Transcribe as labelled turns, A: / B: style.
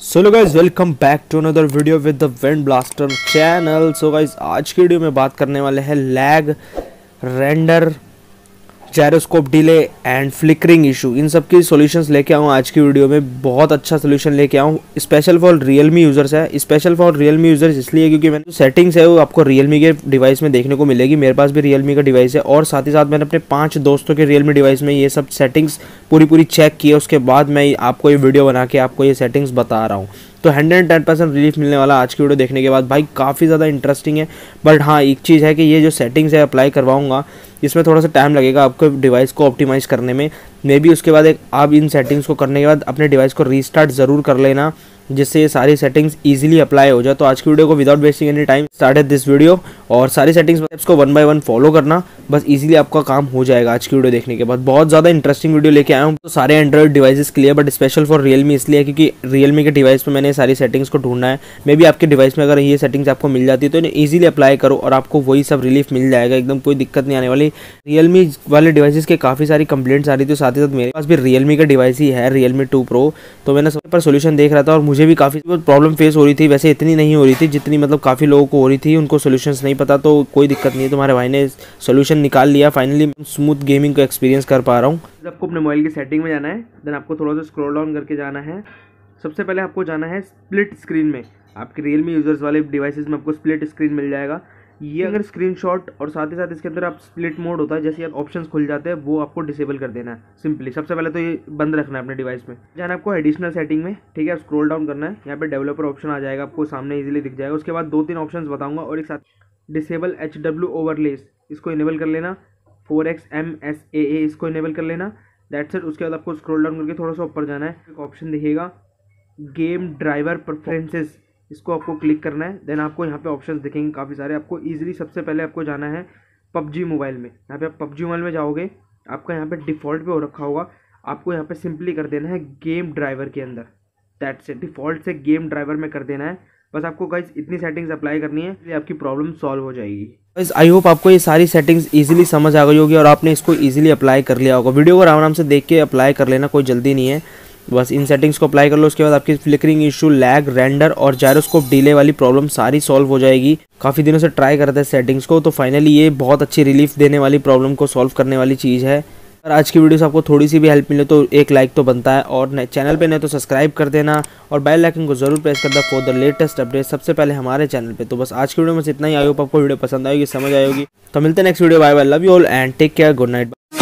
A: So guys welcome back to another video with the wind blaster channel. So guys आज की video में बात करने वाले हैं lag, render, gyroscope delay and flickering issue. इन सब की सॉल्यूशंस लेके आऊँ आज की वीडियो में। बहुत अच्छा सोल्यूशन लेके आऊँ, स्पेशल फॉर रियलमी यूजर्स है। स्पेशल फॉर रियलमी यूजर्स इसलिए क्योंकि मैंने सेटिंग्स है वो आपको रियलमी के डिवाइस में देखने को मिलेगी। मेरे पास भी रियलमी का डिवाइस है और साथ ही साथ मैंने अपने 5 दोस्तों के रियलमी डिवाइस में ये सब सेटिंग्स पूरी चेक की है। उसके बाद मैं आपको ये वीडियो बना के आपको ये सेटिंग्स बता रहा हूँ। तो 110% रिलीफ मिलने वाला आज की वीडियो देखने के बाद। भाई काफ़ी ज़्यादा इंटरेस्टिंग है, बट हाँ एक चीज़ है कि ये जो सेटिंग्स है अप्लाई करवाऊंगा इसमें थोड़ा सा टाइम लगेगा आपको डिवाइस को ऑप्टिमाइज़ करने में। मे बी उसके बाद आप इन सेटिंग्स को करने के बाद अपने डिवाइस को रीस्टार्ट ज़रूर कर लेना, जिससे ये सारी सेटिंग्स इजीली अप्लाई हो जाए। तो आज की वीडियो को without wasting any time start this video, और सारी सेटिंग्स स्टेप्स को 1 बाय 1 फॉलो करना, बस इजीली आपका काम हो जाएगा आज की वीडियो देखने के बाद। बहुत ज़्यादा इंटरेस्टिंग वीडियो लेके आया हूँ। तो सारे एंड्रॉइड डिवाइसेस के लिए, बट स्पेशल फॉर रियलमी इसलिए क्योंकि रियलमी के डिवाइस पर मैंने सारी सेटिंग्स को ढूंढना है। मे बी आपके डिवाइस में अगर ये सेटिंग्स आपको मिल जाती है तो इन्हें ईजिली अप्लाई करो और आपको वही सब रिलीफ मिल जाएगा, एकदम कोई दिक्कत नहीं आने वाली। रियलमी वाले डिवाइसेस के काफ़ी सारी कंप्लेंट्स आ रही थी, साथ ही साथ मेरे पास भी रियलमी का डिवाइस ही है, रियलमी 2 Pro। तो मैंने सब पर सोल्यूशन देख रहा था और मुझे भी काफ़ी प्रॉब्लम फेस हो रही थी। वैसे इतनी नहीं हो रही थी जितनी मतलब काफ़ी लोगों को हो रही थी, उनको सोल्यूशंस नहीं पता। तो कोई दिक्कत नहीं है, तुम्हारे भाई ने सोल्यूशन निकाल लिया। फाइनली स्मूथ गेमिंग को एक्सपीरियंस कर पा रहा हूँ। आपको अपने मोबाइल की सेटिंग में जाना है, देन आपको थोड़ा सा स्क्रॉल डाउन करके जाना है। सबसे पहले आपको जाना है स्प्लिट स्क्रीन में। आपके रियलमी यूजर्स वाले डिवाइसेस में आपको स्प्लिट स्क्रीन मिल जाएगा। ये अगर स्क्रीनशॉट और साथ ही साथ इसके अंदर आप स्प्लिट मोड होता है, जैसे आप ऑप्शंस खुल जाते हैं वो आपको डिसेबल कर देना है सिंपली। सबसे पहले तो ये बंद रखना है अपने डिवाइस में। जाना आपको एडिशनल सेटिंग में, ठीक है। स्क्रॉल डाउन करना है, यहाँ पे डेवलपर ऑप्शन आ जाएगा, आपको सामने इजीली दिख जाएगा। उसके बाद 2-3 ऑप्शंस बताऊंगा और एक साथ डिसेबल HW ओवरलेस, इसको इनेबल कर लेना। 4x MSAA इसको इनेबल कर लेना। That's it. उसके बाद आपको स्क्रॉल डाउन करके थोड़ा सा ऊपर जाना है, एक ऑप्शन दिखेगा गेम ड्राइवर प्रेफरेंसेस, इसको आपको क्लिक करना है। देन आपको यहाँ पे ऑप्शंस दिखेंगे काफ़ी सारे। आपको इजीली सबसे पहले आपको जाना है PUBG मोबाइल में। यहाँ पे आप PUBG मोबाइल में जाओगे, आपका यहाँ पे डिफ़ॉल्ट पे हो रखा होगा, आपको यहाँ पे सिंपली कर देना है गेम ड्राइवर के अंदर। दैट्स इट, डिफ़ॉल्ट से गेम ड्राइवर में कर देना है। बस आपको गाइस इतनी सेटिंग्स अप्लाई करनी है, ये आपकी प्रॉब्लम सॉल्व हो जाएगी। गाइस आई होप आपको ये सारी सेटिंग्स इजीली समझ आ गई होगी और आपने इसको इजीली अप्लाई कर लिया होगा। वीडियो को आराम से देख के अप्लाई कर लेना, कोई जल्दी नहीं है। बस इन सेटिंग्स को अप्लाई कर लो, उसके बाद आपकी फ्लिकरिंग इशू, लैग, रेंडर और जायरोस्कोप डिले वाली प्रॉब्लम सारी सॉल्व हो जाएगी। काफ़ी दिनों से ट्राई करते हैं सेटिंग्स को, तो फाइनली ये बहुत अच्छी रिलीफ देने वाली, प्रॉब्लम को सॉल्व करने वाली चीज़ है। अगर आज की वीडियो से आपको थोड़ी सी भी हेल्प मिले तो एक लाइक तो बनता है, और चैनल पे नहीं तो सब्सक्राइब कर देना और बेल आइकन को जरूर प्रेस कर दो फॉर द लेटेस्ट अपडेट सबसे पहले हमारे चैनल पे। तो बस आज की वीडियो में इतना ही। आई होप आपको वीडियो पसंद आएगी, समझ आएगी। तो मिलते हैं next video. Bye bye, love you all and take care, good night.